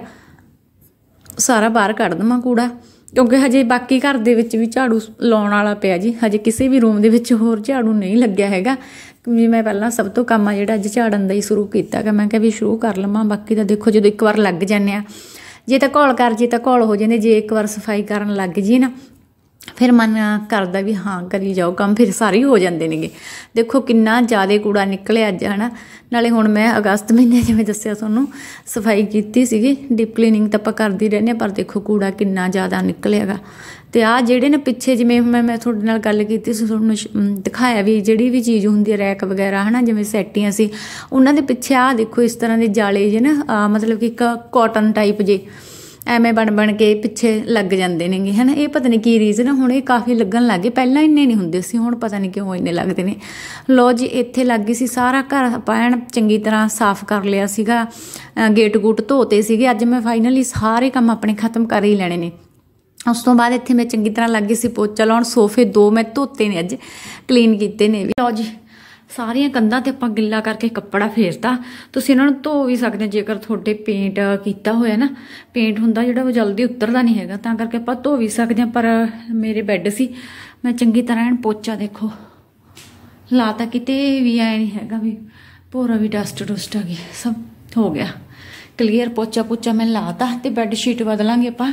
ਸਾਰਾ ਬਾਹਰ ਕੱਢ ਦੇਵਾਂ ਕੂੜਾ, ਕਿਉਂਕਿ ਹਜੇ ਬਾਕੀ ਘਰ ਦੇ ਵਿੱਚ ਵੀ ਝਾੜੂ ਲਾਉਣ ਵਾਲਾ ਪਿਆ ਜੀ। ਹਜੇ ਕਿਸੇ ਵੀ ਰੂਮ ਦੇ ਵਿੱਚ ਹੋਰ ਝਾੜੂ ਨਹੀਂ ਲੱਗਿਆ ਹੈਗਾ। ਵੀ ਮੈਂ ਪਹਿਲਾਂ ਸਭ ਤੋਂ ਕੰਮ ਆ ਜਿਹੜਾ ਅੱਜ ਝਾੜਨ ਦਾ ਹੀ ਸ਼ੁਰੂ ਕੀਤਾ ਗਾ। ਮੈਂ ਕਿਹਾ ਵੀ ਸ਼ੁਰੂ ਕਰ ਲਵਾਂ। ਬਾਕੀ ਤਾਂ ਦੇਖੋ ਜਦੋਂ ਇੱਕ ਵਾਰ ਲੱਗ ਜਾਂਦੇ ਆ, ਜੇ ਤਾਂ ਘੋਲ ਕਰ ਜੇ ਤਾਂ ਘੋਲ ਹੋ ਜਾਂਦੇ, ਜੇ ਇੱਕ ਵਾਰ ਸਫਾਈ ਕਰਨ ਲੱਗ ਜੀ ਨਾ ਫਿਰ ਮਨ ਕਰਦਾ ਵੀ ਹਾਂ ਕਰੀ ਜਾਓ ਕੰਮ, ਫਿਰ ਸਾਰੇ ਹੋ ਜਾਂਦੇ ਨੇਗੇ। ਦੇਖੋ ਕਿੰਨਾ ਜ਼ਿਆਦਾ ਕੂੜਾ ਨਿਕਲਿਆ ਅੱਜ ਹੈ ਨਾ। ਨਾਲੇ ਹੁਣ ਮੈਂ ਅਗਸਤ ਮਹੀਨੇ ਜਿਵੇਂ ਦੱਸਿਆ ਤੁਹਾਨੂੰ ਸਫਾਈ ਕੀਤੀ ਸੀਗੀ। ਡੀਪ ਕਲੀਨਿੰਗ ਤਾਂ ਆਪਾਂ ਕਰਦੀ ਰਹਿੰਦੇ ਹਾਂ, ਪਰ ਦੇਖੋ ਕੂੜਾ ਕਿੰਨਾ ਜ਼ਿਆਦਾ ਨਿਕਲਿਆ ਗਾ। ਅਤੇ ਆਹ ਜਿਹੜੇ ਨੇ ਪਿੱਛੇ ਜਿਵੇਂ ਮੈਂ ਮੈਂ ਤੁਹਾਡੇ ਨਾਲ ਗੱਲ ਕੀਤੀ ਸੀ, ਤੁਹਾਨੂੰ ਦਿਖਾਇਆ ਵੀ ਜਿਹੜੀ ਵੀ ਚੀਜ਼ ਹੁੰਦੀ ਹੈ ਰੈਕ ਵਗੈਰਾ ਹੈ ਨਾ, ਜਿਵੇਂ ਸੈਟੀਆਂ ਸੀ ਉਹਨਾਂ ਦੇ ਪਿੱਛੇ ਆਹ ਦੇਖੋ ਇਸ ਤਰ੍ਹਾਂ ਦੇ ਜਾਲੇ ਜੇ ਨਾ, ਮਤਲਬ ਕਿ ਇੱਕ ਕਾਟਨ ਟਾਈਪ ਜੇ ਐਵੇਂ ਬਣ ਬਣ ਕੇ ਪਿੱਛੇ ਲੱਗ ਜਾਂਦੇ ਨੇਗੇ ਹੈ ਨਾ। ਇਹ ਪਤਾ ਨਹੀਂ ਕੀ ਰੀਜ਼ਨ, ਹੁਣ ਇਹ ਕਾਫੀ ਲੱਗਣ ਲੱਗ ਗਏ। ਪਹਿਲਾਂ ਇੰਨੇ ਨਹੀਂ ਹੁੰਦੇ ਸੀ, ਹੁਣ ਪਤਾ ਨਹੀਂ ਕਿਉਂ ਇੰਨੇ ਲੱਗਦੇ ਨੇ। ਲਓ ਜੀ, ਇੱਥੇ ਲੱਗ ਗਈ ਸੀ ਸਾਰਾ ਘਰ ਆਪਾਂ ਐਨ ਚੰਗੀ ਤਰ੍ਹਾਂ ਸਾਫ਼ ਕਰ ਲਿਆ ਸੀਗਾ। ਗੇਟ ਗੂਟ ਧੋਤੇ ਸੀਗੇ। ਅੱਜ ਮੈਂ ਫਾਈਨਲੀ ਸਾਰੇ ਕੰਮ ਆਪਣੇ ਖ਼ਤਮ ਕਰ ਹੀ ਲੈਣੇ ਨੇ। ਉਸ ਤੋਂ ਬਾਅਦ ਇੱਥੇ ਮੈਂ ਚੰਗੀ ਤਰ੍ਹਾਂ ਲੱਗ ਗਈ ਸੀ ਪੋਚਾ ਲਾਉਣ। ਸੋਫੇ ਦੋ ਮੈਂ ਧੋਤੇ ਨੇ, ਅੱਜ ਕਲੀਨ ਕੀਤੇ ਨੇ ਵੀ। ਲਓ ਜੀ, ਸਾਰੀਆਂ ਕੰਧਾਂ 'ਤੇ ਆਪਾਂ ਗਿੱਲਾ ਕਰਕੇ ਕੱਪੜਾ ਫੇਰਤਾ। ਤੁਸੀਂ ਇਹਨਾਂ ਨੂੰ ਧੋ ਵੀ ਸਕਦੇ ਹੋ ਜੇਕਰ ਤੁਹਾਡੇ ਪੇਂਟ ਕੀਤਾ ਹੋਇਆ ਨਾ। ਪੇਂਟ ਹੁੰਦਾ ਜਿਹੜਾ ਉਹ ਜਲਦੀ ਉਤਰਦਾ ਨਹੀਂ ਹੈਗਾ, ਤਾਂ ਕਰਕੇ ਆਪਾਂ ਧੋ ਵੀ ਸਕਦੇ ਹਾਂ। ਪਰ ਮੇਰੇ ਬੈੱਡ ਸੀ, ਮੈਂ ਚੰਗੀ ਤਰ੍ਹਾਂ ਐਨ ਪੋਚਾ ਦੇਖੋ ਲਾ ਤਾ, ਕਿਤੇ ਵੀ ਐ ਨਹੀਂ ਹੈਗਾ ਵੀ ਭੋਰਾ ਵੀ ਡਸਟ ਡੁਸਟ ਆ ਗਈ, ਸਭ ਹੋ ਗਿਆ ਕਲੀਅਰ। ਪੋਚਾ ਪੋਚਾ ਮੈਂ ਲਾ ਤਾ। ਅਤੇ ਬੈੱਡ ਸ਼ੀਟ ਬਦਲਾਂਗੇ ਆਪਾਂ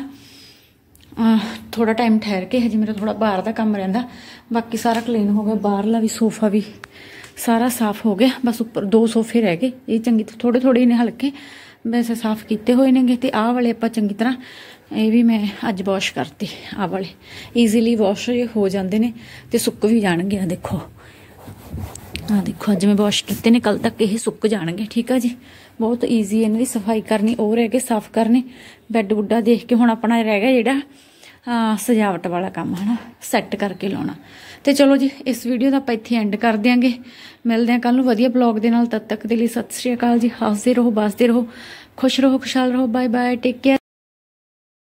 ਥੋੜ੍ਹਾ ਟਾਈਮ ਠਹਿਰ ਕੇ। ਹਜੇ ਮੇਰਾ ਥੋੜ੍ਹਾ ਬਾਹਰ ਦਾ ਕੰਮ ਰਹਿੰਦਾ, ਬਾਕੀ ਸਾਰਾ ਕਲੀਨ ਹੋ ਗਿਆ। ਬਾਹਰਲਾ ਵੀ ਸੋਫਾ ਵੀ ਸਾਰਾ ਸਾਫ਼ ਹੋ ਗਿਆ। ਬਸ ਉੱਪਰ ਦੋ ਸੋਫੇ ਰਹਿ ਗਏ, ਇਹ ਚੰਗੀ ਥੋੜ੍ਹੇ ਥੋੜ੍ਹੇ ਨੇ ਹਲਕੇ, ਵੈਸੇ ਸਾਫ਼ ਕੀਤੇ ਹੋਏ ਨੇਗੇ। ਅਤੇ ਆਹ ਵਾਲੇ ਆਪਾਂ ਚੰਗੀ ਤਰ੍ਹਾਂ ਇਹ ਵੀ ਮੈਂ ਅੱਜ ਵਾਸ਼ ਕਰਤੇ। ਆਹ ਵਾਲੇ ਈਜ਼ੀਲੀ ਵਾਸ਼ ਹੋ ਜਾਂਦੇ ਨੇ ਅਤੇ ਸੁੱਕ ਵੀ ਜਾਣਗੇ। ਆ ਦੇਖੋ, ਆਹ ਦੇਖੋ ਅੱਜ ਮੈਂ ਵਾਸ਼ ਕੀਤੇ ਨੇ, ਕੱਲ੍ਹ ਤੱਕ ਇਹ ਸੁੱਕ ਜਾਣਗੇ। ਠੀਕ ਆ ਜੀ, ਬਹੁਤ ਈਜ਼ੀ ਇਹਨਾਂ ਦੀ ਸਫਾਈ ਕਰਨੀ। ਉਹ ਰਹਿ ਗਏ ਸਾਫ਼ ਕਰਨੇ। ਬੈੱਡ ਬੁੱਡਾ ਦੇਖ ਕੇ ਹੁਣ ਆਪਣਾ ਰਹਿ ਗਿਆ ਜਿਹੜਾ ਸਜਾਵਟ ਵਾਲਾ ਕੰਮ ਹੈ ਨਾ, ਸੈੱਟ ਕਰਕੇ ਲਾਉਣਾ। ਅਤੇ ਚਲੋ ਜੀ, ਇਸ ਵੀਡੀਓ ਦਾ ਆਪਾਂ ਇੱਥੇ ਐਂਡ ਕਰ ਦਿਆਂਗੇ। ਮਿਲਦੇ ਹਾਂ ਕੱਲ੍ਹ ਨੂੰ ਵਧੀਆ ਬਲੌਗ ਦੇ ਨਾਲ। ਤਦ ਤੱਕ ਦੇ ਲਈ ਸਤਿ ਸ਼੍ਰੀ ਅਕਾਲ ਜੀ। ਹੱਸਦੇ ਰਹੋ, ਵੱਸਦੇ ਰਹੋ, ਖੁਸ਼ ਰਹੋ, ਖੁਸ਼ਹਾਲ ਰਹੋ। Bye bye, take care.